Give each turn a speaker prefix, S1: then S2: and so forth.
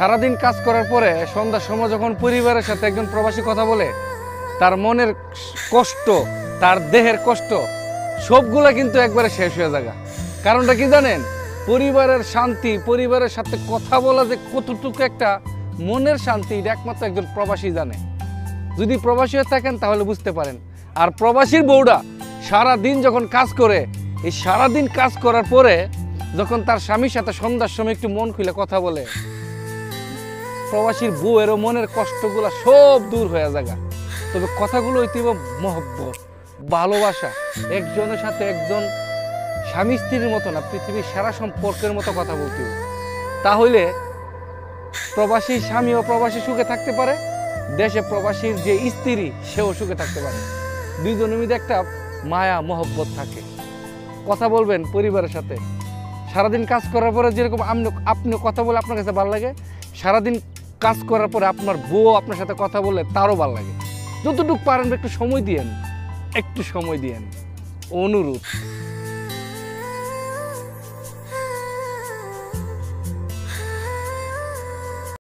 S1: সারাদিন কাজ করার পরে সন্ধ্যার সময় যখন পরিবারের সাথে একজন প্রবাসী কথা বলে, তার মনের কষ্ট, তার দেহের কষ্ট সবগুলা কিন্তু একবারে শেষ হয়ে যায়। কারণটা কি জানেন? পরিবারের শান্তি, পরিবারের সাথে কথা বলা যে কতটুকু একটা মনের শান্তি, এটা একমাত্র একজন প্রবাসী জানে। যদি প্রবাসী হয়ে থাকেন তাহলে বুঝতে পারেন। আর প্রবাসীর বউরা সারাদিন যখন কাজ করে, এই সারাদিন কাজ করার পরে যখন তার স্বামীর সাথে সন্ধ্যার সময় একটু মন খুলে কথা বলে, প্রবাসীর বউয়েরও মনের কষ্টগুলো সব দূর হয়ে যায়। তবে কথাগুলো হইতে মহব্বত, ভালোবাসা, একজনের সাথে একজন স্বামী স্ত্রীর মতো না, পৃথিবীর সেরা সম্পর্কের মতো কথা বলতে হবে। তাহলে প্রবাসী স্বামী ও প্রবাসী সুখে থাকতে পারে, দেশে প্রবাসীর যে স্ত্রী সেও সুখে থাকতে পারে। দুইজনের মধ্যে একটা মায়া মহব্বত থাকে। কথা বলবেন পরিবারের সাথে, সারাদিন কাজ করার পরে যেরকম আপনি কথা বলে আপনার কাছে ভালো লাগে, সারাদিন কাজ করার পরে আপনার বউ আপনার সাথে কথা বললে তারও ভালো লাগে। যতটুকু পারেন একটু সময় দিয়েন, একটু সময় দিয়েন, অনুরোধ।